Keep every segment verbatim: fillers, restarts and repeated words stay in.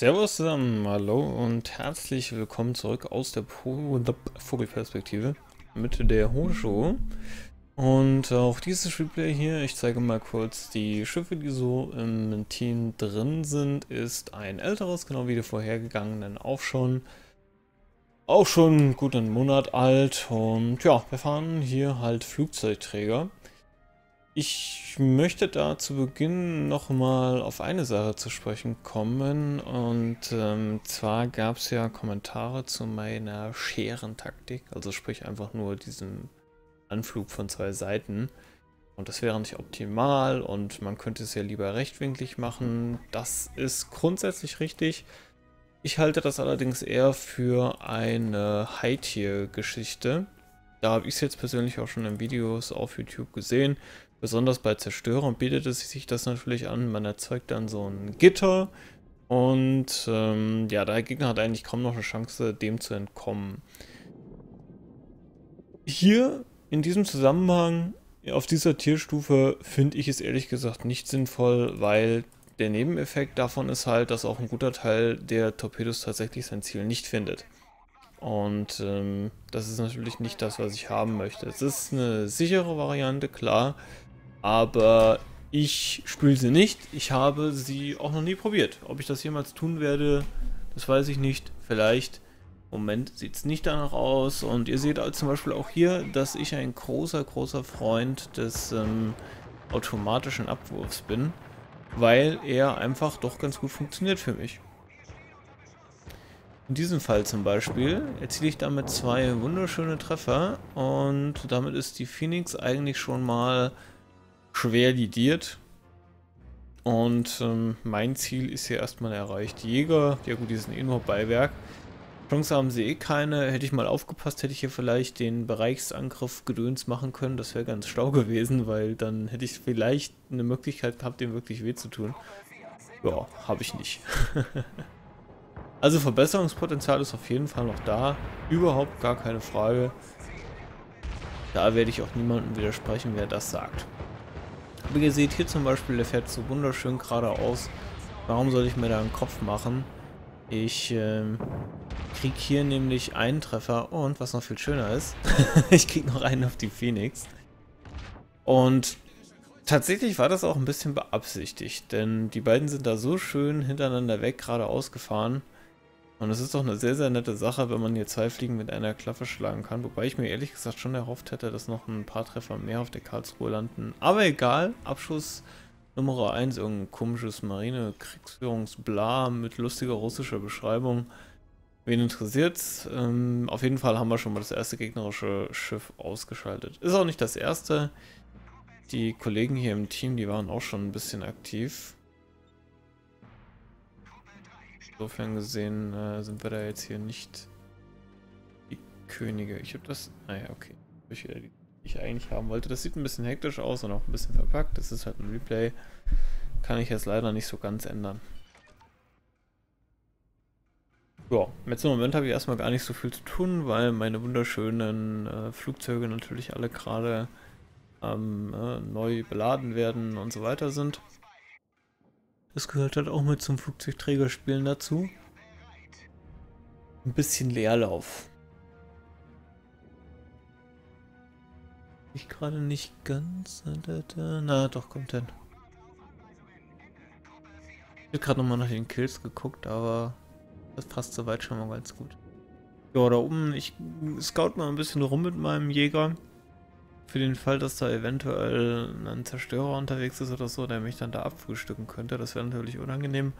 Servus zusammen, hallo und herzlich willkommen zurück aus der Po- der Vogelperspektive mit der Honshu. Und auch dieses Replay hier, ich zeige mal kurz die Schiffe, die so im Team drin sind, ist ein älteres, genau wie die vorhergegangenen auch schon. Auch schon gut einen Monat alt und ja, wir fahren hier halt Flugzeugträger. Ich möchte da zu Beginn nochmal auf eine Sache zu sprechen kommen und ähm, zwar gab es ja Kommentare zu meiner Scherentaktik, also sprich einfach nur diesen Anflug von zwei Seiten und das wäre nicht optimal und man könnte es ja lieber rechtwinklig machen. Das ist grundsätzlich richtig. Ich halte das allerdings eher für eine High-Tier-Geschichte. Da habe ich es jetzt persönlich auch schon in Videos auf YouTube gesehen. Besonders bei Zerstörern bietet es sich das natürlich an. Man erzeugt dann so ein Gitter und ähm, ja, der Gegner hat eigentlich kaum noch eine Chance, dem zu entkommen. Hier in diesem Zusammenhang, auf dieser Tierstufe, finde ich es ehrlich gesagt nicht sinnvoll, weil der Nebeneffekt davon ist halt, dass auch ein guter Teil der Torpedos tatsächlich sein Ziel nicht findet. Und ähm, das ist natürlich nicht das, was ich haben möchte. Es ist eine sichere Variante, klar, aber ich spiele sie nicht. Ich habe sie auch noch nie probiert. Ob ich das jemals tun werde, das weiß ich nicht. Vielleicht. Im Moment sieht es nicht danach aus. Und ihr seht zum Beispiel auch hier, dass ich ein großer, großer Freund des ähm, automatischen Abwurfs bin, weil er einfach doch ganz gut funktioniert für mich. In diesem Fall zum Beispiel erziele ich damit zwei wunderschöne Treffer und damit ist die Phoenix eigentlich schon mal schwer lidiert. Und ähm, mein Ziel ist hier erstmal erreicht. Die Jäger, ja gut, die sind eh nur Beiwerk. Chance haben sie eh keine. Hätte ich mal aufgepasst, hätte ich hier vielleicht den Bereichsangriff Gedöns machen können. Das wäre ganz schlau gewesen, weil dann hätte ich vielleicht eine Möglichkeit gehabt, dem wirklich weh zu tun. Ja, habe ich nicht. Also Verbesserungspotenzial ist auf jeden Fall noch da. Überhaupt gar keine Frage. Da werde ich auch niemandem widersprechen, wer das sagt. Aber ihr seht hier zum Beispiel, der fährt so wunderschön geradeaus. Warum soll ich mir da einen Kopf machen? Ich ähm, krieg hier nämlich einen Treffer und was noch viel schöner ist, ich krieg noch einen auf die Phoenix. Und tatsächlich war das auch ein bisschen beabsichtigt, denn die beiden sind da so schön hintereinander weg geradeaus gefahren. Und es ist doch eine sehr, sehr nette Sache, wenn man hier zwei Fliegen mit einer Klappe schlagen kann. Wobei ich mir ehrlich gesagt schon erhofft hätte, dass noch ein paar Treffer mehr auf der Karlsruhe landen. Aber egal, Abschuss Nummer eins, irgendein komisches Marine-Kriegsführungsbla mit lustiger russischer Beschreibung. Wen interessiert's? Ähm, auf jeden Fall haben wir schon mal das erste gegnerische Schiff ausgeschaltet. Ist auch nicht das erste. Die Kollegen hier im Team, die waren auch schon ein bisschen aktiv. Insofern gesehen äh, sind wir da jetzt hier nicht die Könige. Ich habe das... Naja, ah okay. Ich wieder die, die ich eigentlich haben wollte. Das sieht ein bisschen hektisch aus und auch ein bisschen verpackt. Das ist halt ein Replay. Kann ich jetzt leider nicht so ganz ändern. Ja, jetzt im Moment habe ich erstmal gar nicht so viel zu tun, weil meine wunderschönen äh, Flugzeuge natürlich alle gerade ähm, äh, neu beladen werden und so weiter sind. Das gehört halt auch mit zum Flugzeugträgerspielen dazu. Ein bisschen Leerlauf. Ich gerade nicht ganz. Na, doch, kommt hin. Ich habe gerade nochmal nach den Kills geguckt, aber das passt soweit schon mal ganz gut. Ja, da oben, ich scout mal ein bisschen rum mit meinem Jäger. Für den Fall, dass da eventuell ein Zerstörer unterwegs ist oder so, der mich dann da abfrühstücken könnte. Das wäre natürlich unangenehm.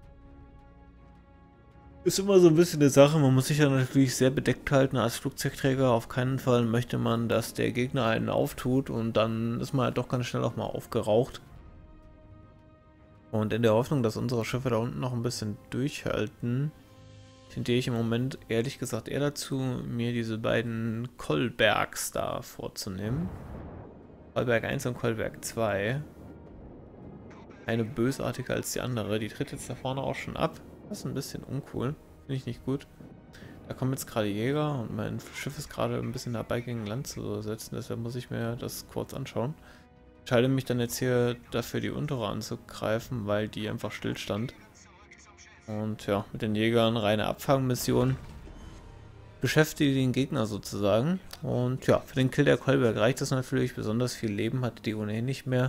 Ist immer so ein bisschen eine Sache, man muss sich ja natürlich sehr bedeckt halten als Flugzeugträger. Auf keinen Fall möchte man, dass der Gegner einen auftut und dann ist man halt doch ganz schnell auch mal aufgeraucht. Und in der Hoffnung, dass unsere Schiffe da unten noch ein bisschen durchhalten, tendiere ich im Moment ehrlich gesagt eher dazu, mir diese beiden Kolbergs da vorzunehmen. Kolberg eins und Kolberg zwei. Eine bösartiger als die andere. Die tritt jetzt da vorne auch schon ab. Das ist ein bisschen uncool. Finde ich nicht gut. Da kommen jetzt gerade Jäger und mein Schiff ist gerade ein bisschen dabei, gegen Land zu setzen. Deshalb muss ich mir das kurz anschauen. Ich entscheide mich dann jetzt hier dafür, die untere anzugreifen, weil die einfach stillstand. Und ja, mit den Jägern reine Abfangmission. Beschäftige den Gegner sozusagen. Und ja, für den Kill der Kolberg reicht das natürlich. Besonders viel Leben hatte die ohnehin nicht mehr.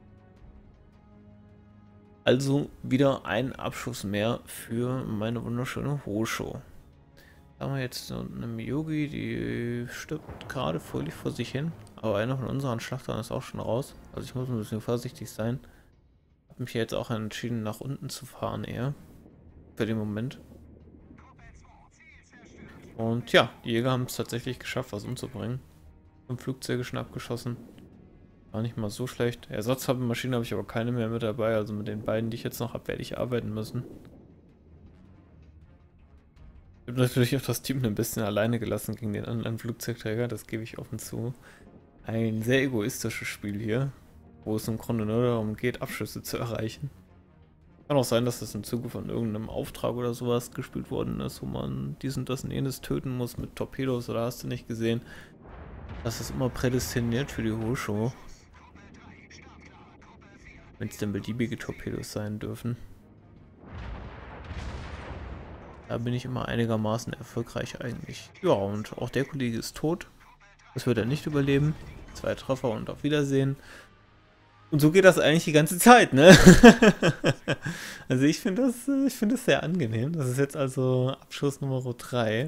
Also wieder ein Abschuss mehr für meine wunderschöne Hosho. Da haben wir jetzt so eine Miyugi, die stirbt gerade fröhlich vor sich hin. Aber einer von unseren Schlachtern ist auch schon raus. Also ich muss ein bisschen vorsichtig sein. Habe mich jetzt auch entschieden, nach unten zu fahren eher. Für den Moment. Und ja, die Jäger haben es tatsächlich geschafft, was umzubringen. Fünf Flugzeuge schon abgeschossen. War nicht mal so schlecht. Ersatzwaffenmaschinen habe ich aber keine mehr mit dabei. Also mit den beiden, die ich jetzt noch habe, werde ich arbeiten müssen. Ich habe natürlich auch das Team ein bisschen alleine gelassen gegen den anderen Flugzeugträger. Das gebe ich offen zu. Ein sehr egoistisches Spiel hier. Wo es im Grunde nur darum geht, Abschüsse zu erreichen. Kann auch sein, dass das im Zuge von irgendeinem Auftrag oder sowas gespielt worden ist, wo man dies und das und jenes töten muss mit Torpedos, oder hast du nicht gesehen? Das ist immer prädestiniert für die Hosho. Wenn es denn beliebige Torpedos sein dürfen. Da bin ich immer einigermaßen erfolgreich eigentlich. Ja, und auch der Kollege ist tot. Das wird er nicht überleben. Zwei Treffer und auf Wiedersehen. Und so geht das eigentlich die ganze Zeit, ne? Also ich finde das, ich finde das sehr angenehm. Das ist jetzt also Abschuss Nummer drei.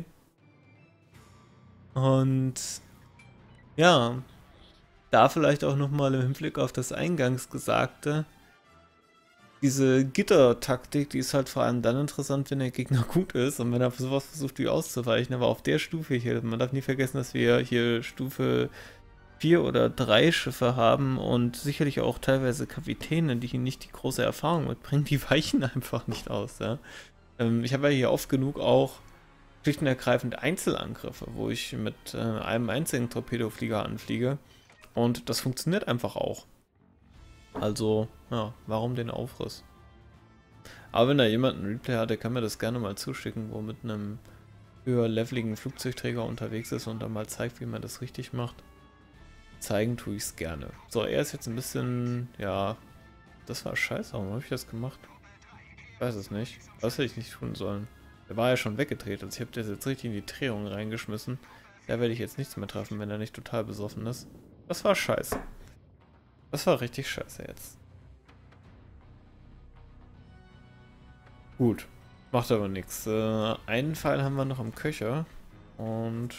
Und ja, da vielleicht auch nochmal im Hinblick auf das eingangs Gesagte. Diese Gittertaktik, die ist halt vor allem dann interessant, wenn der Gegner gut ist und wenn er sowas versucht, wie auszuweichen. Aber auf der Stufe hier, man darf nie vergessen, dass wir hier Stufe vier oder drei Schiffe haben und sicherlich auch teilweise Kapitäne, die hier nicht die große Erfahrung mitbringen, die weichen einfach nicht aus. Ja? Ähm, ich habe ja hier oft genug auch schlicht und ergreifend Einzelangriffe, wo ich mit äh, einem einzigen Torpedoflieger anfliege und das funktioniert einfach auch. Also, ja, warum den Aufriss? Aber wenn da jemand einen Replay hat, der kann mir das gerne mal zuschicken, wo mit einem höher leveligen Flugzeugträger unterwegs ist und dann mal zeigt, wie man das richtig macht. Zeigen tue ich es gerne. So, er ist jetzt ein bisschen, ja, das war scheiße, warum habe ich das gemacht? Ich weiß es nicht. Was hätte ich nicht tun sollen? Der war ja schon weggedreht, also ich habe das jetzt richtig in die Drehung reingeschmissen. Da werde ich jetzt nichts mehr treffen, wenn er nicht total besoffen ist. Das war scheiße. Das war richtig scheiße jetzt. Gut, macht aber nichts. Äh, einen Pfeil haben wir noch im Köcher und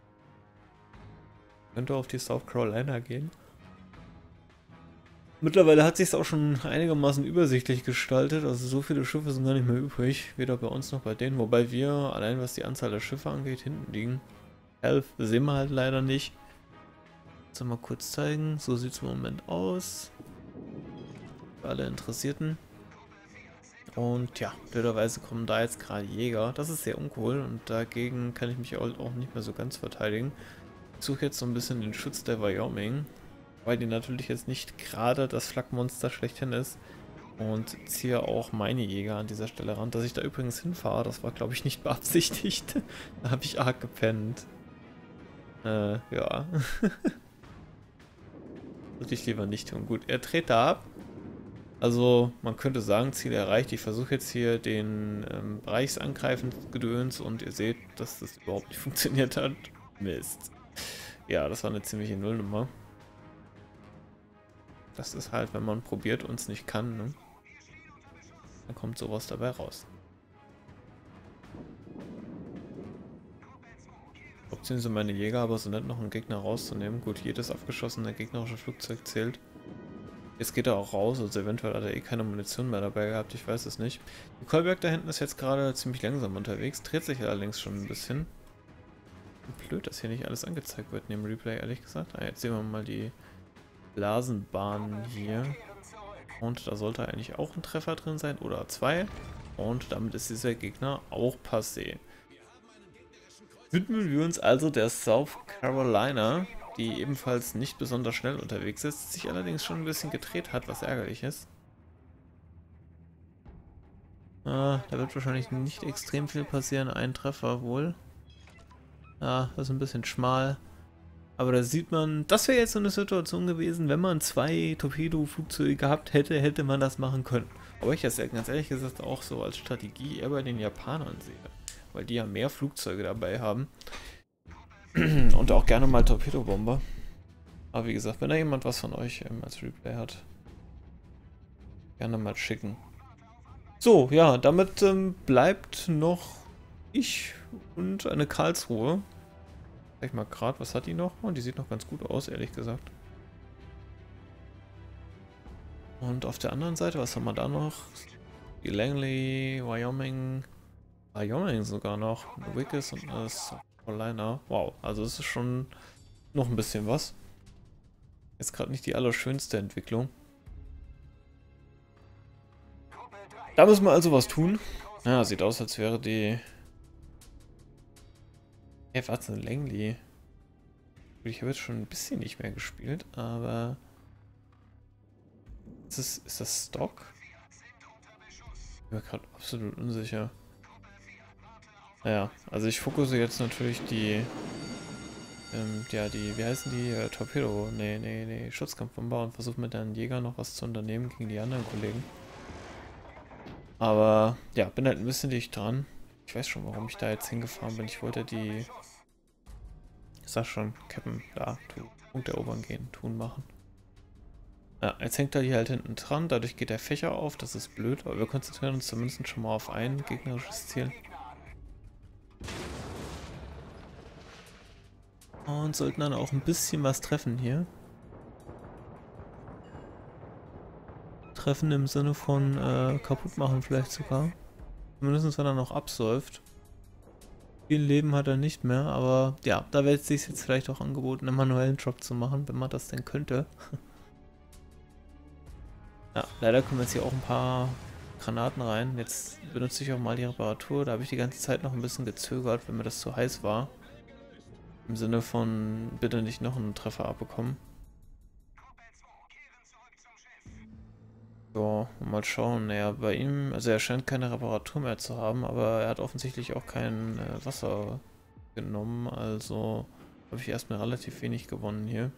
könnte auf die South Carolina gehen. Mittlerweile hat sich es auch schon einigermaßen übersichtlich gestaltet, also so viele Schiffe sind gar nicht mehr übrig, weder bei uns noch bei denen, wobei wir, allein was die Anzahl der Schiffe angeht, hinten liegen. Health sehen wir halt leider nicht. Jetzt mal kurz zeigen, so sieht es im Moment aus. Für alle Interessierten. Und ja, blöderweise kommen da jetzt gerade Jäger, das ist sehr uncool und dagegen kann ich mich auch nicht mehr so ganz verteidigen. Ich suche jetzt so ein bisschen den Schutz der Wyoming, weil die natürlich jetzt nicht gerade das Flakmonster schlechthin ist. Und ziehe auch meine Jäger an dieser Stelle ran. Dass ich da übrigens hinfahre, das war glaube ich nicht beabsichtigt. Da habe ich arg gepennt. Äh, ja. Würde ich lieber nicht tun. Gut, er dreht da ab. Also man könnte sagen, Ziel erreicht. Ich versuche jetzt hier den ähm, Bereichsangreifen Gedöns und ihr seht, dass das überhaupt nicht funktioniert hat. Mist. Ja, das war eine ziemliche Nullnummer. Das ist halt, wenn man probiert und es nicht kann, ne? Dann kommt sowas dabei raus. Option sind meine Jäger, aber so nett noch einen Gegner rauszunehmen. Gut, jedes abgeschossene gegnerische Flugzeug zählt. Jetzt geht er auch raus, also eventuell hat er eh keine Munition mehr dabei gehabt, ich weiß es nicht. Die Kolberg da hinten ist jetzt gerade ziemlich langsam unterwegs, dreht sich allerdings schon ein bisschen. Blöd, dass hier nicht alles angezeigt wird neben Replay, ehrlich gesagt. Ah, jetzt sehen wir mal die Blasenbahn hier. Und da sollte eigentlich auch ein Treffer drin sein, oder zwei. Und damit ist dieser Gegner auch passé. Widmen wir uns also der South Carolina, die ebenfalls nicht besonders schnell unterwegs ist, sich allerdings schon ein bisschen gedreht hat, was ärgerlich ist. Ah, da wird wahrscheinlich nicht extrem viel passieren, ein Treffer wohl. Ja, das ist ein bisschen schmal. Aber da sieht man, das wäre jetzt so eine Situation gewesen, wenn man zwei Torpedo-Flugzeuge gehabt hätte, hätte man das machen können. Aber ich das ja ganz ehrlich gesagt auch so als Strategie eher bei den Japanern sehe. Weil die ja mehr Flugzeuge dabei haben. Und auch gerne mal Torpedobomber. Aber wie gesagt, wenn da jemand was von euch ähm, als Replay hat, gerne mal schicken. So, ja, damit ähm, bleibt noch ich und eine Karlsruhe. Sag ich mal gerade, was hat die noch? Und oh, die sieht noch ganz gut aus, ehrlich gesagt. Und auf der anderen Seite, was haben wir da noch? Die Langley, Wyoming, Wyoming sogar noch, Wickes und äh, South Carolina. Wow, also es ist schon noch ein bisschen was. Ist gerade nicht die allerschönste Entwicklung. Da müssen wir also was tun. Ja, sieht aus, als wäre die... Hey, warte, eine Langley. Ich habe jetzt schon ein bisschen nicht mehr gespielt, aber... Ist das, ist das Stock? Ich bin mir gerade absolut unsicher. Naja, also ich fokussiere jetzt natürlich die... Ähm, ja, die, wie heißen die? Äh, Torpedo? Nee, nee, nee, Schutzkampfbomber und versuche mit einem Jäger noch was zu unternehmen gegen die anderen Kollegen. Aber, ja, bin halt ein bisschen dicht dran. Ich weiß schon, warum ich da jetzt hingefahren bin. Ich wollte die... Ich sag schon, Captain, da, Punkt erobern gehen, tun machen. Ja, jetzt hängt er hier halt hinten dran, dadurch geht der Fächer auf, das ist blöd, aber wir konzentrieren uns zumindest schon mal auf ein gegnerisches Ziel. Und sollten dann auch ein bisschen was treffen hier. Treffen im Sinne von äh, kaputt machen vielleicht sogar. Zumindest wenn er noch absäuft. Viel Leben hat er nicht mehr, aber ja, da wäre es sich jetzt vielleicht auch angeboten, einen manuellen Drop zu machen, wenn man das denn könnte. Ja, leider kommen jetzt hier auch ein paar Granaten rein. Jetzt benutze ich auch mal die Reparatur. Da habe ich die ganze Zeit noch ein bisschen gezögert, wenn mir das zu heiß war. Im Sinne von, bitte nicht noch einen Treffer abbekommen. So, mal schauen. Naja, bei ihm, also er scheint keine Reparatur mehr zu haben, aber er hat offensichtlich auch kein äh, Wasser genommen, also habe ich erstmal relativ wenig gewonnen hier.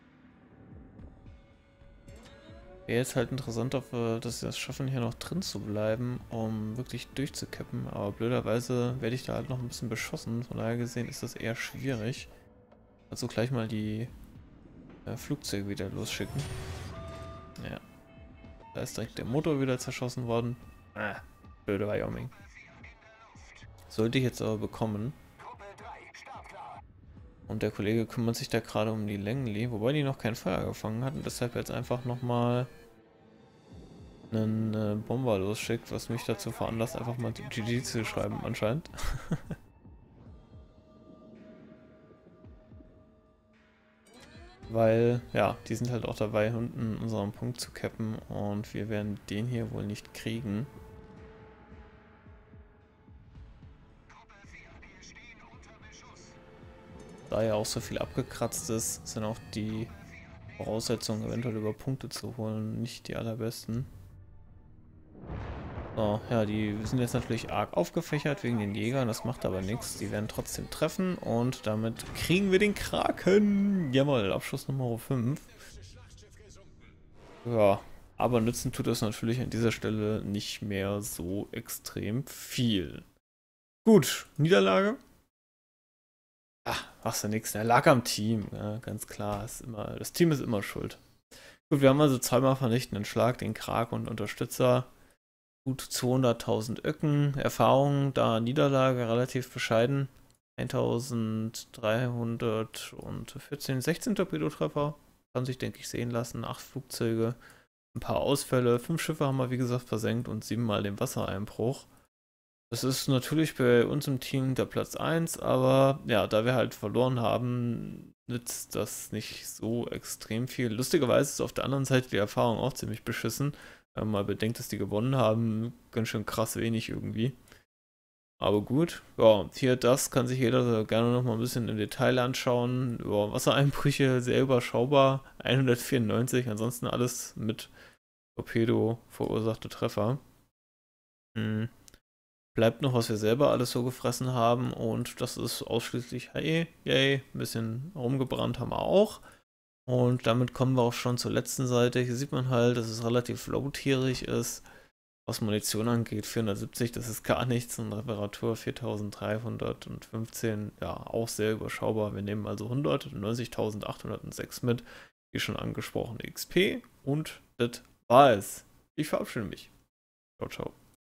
Wäre jetzt halt interessant, ob wir das jetzt schaffen, hier noch drin zu bleiben, um wirklich durchzukippen, aber blöderweise werde ich da halt noch ein bisschen beschossen, von daher gesehen ist das eher schwierig. Also gleich mal die äh, Flugzeuge wieder losschicken. Ja. Da ist direkt der Motor wieder zerschossen worden. Ah, blöde Wyoming. Sollte ich jetzt aber bekommen. Und der Kollege kümmert sich da gerade um die Langley, wobei die noch kein Feuer gefangen hat und deshalb jetzt einfach nochmal einen äh, Bomber losschickt, was mich dazu veranlasst, einfach mal G G zu schreiben anscheinend. Weil, ja, die sind halt auch dabei, unten unseren Punkt zu cappen und wir werden den hier wohl nicht kriegen. Da ja auch so viel abgekratzt ist, sind auch die Voraussetzungen, eventuell über Punkte zu holen, nicht die allerbesten. So, ja, die sind jetzt natürlich arg aufgefächert wegen den Jägern, das macht aber nichts. Die werden trotzdem treffen und damit kriegen wir den Kraken. Jawohl, Abschuss Nummer fünf. Ja, aber nützen tut das natürlich an dieser Stelle nicht mehr so extrem viel. Gut, Niederlage. Ach, machst du nichts, der lag am Team, ja, ganz klar. Ist immer, das Team ist immer schuld. Gut, wir haben also zweimal vernichtenden Schlag, den Krag und Unterstützer. Gut zweihunderttausend Öcken, Erfahrung, da Niederlage relativ bescheiden. eintausenddreihundertvierzehn, sechzehn Torpedotreffer. Kann sich, denke ich, sehen lassen. acht Flugzeuge, ein paar Ausfälle. fünf Schiffe haben wir, wie gesagt, versenkt und siebenmal den Wassereinbruch. Das ist natürlich bei uns im Team der Platz eins, aber ja, da wir halt verloren haben, nützt das nicht so extrem viel. Lustigerweise ist auf der anderen Seite die Erfahrung auch ziemlich beschissen. Wenn man bedenkt, dass die gewonnen haben, ganz schön krass wenig irgendwie. Aber gut, ja, hier das kann sich jeder gerne noch mal ein bisschen im Detail anschauen. Ja, Wassereinbrüche sehr überschaubar, hundertvierundneunzig, ansonsten alles mit Torpedo verursachte Treffer. Hm. Bleibt noch, was wir selber alles so gefressen haben. Und das ist ausschließlich H E. Yay, ein bisschen rumgebrannt haben wir auch. Und damit kommen wir auch schon zur letzten Seite. Hier sieht man halt, dass es relativ low-tierig ist. Was Munition angeht, vierhundertsiebzig, das ist gar nichts. Und Reparatur viertausenddreihundertfünfzehn, ja, auch sehr überschaubar. Wir nehmen also hundertneunzigtausendachthundertsechs mit, wie schon angesprochen, X P. Und das war es. Ich verabschiede mich. Ciao, ciao.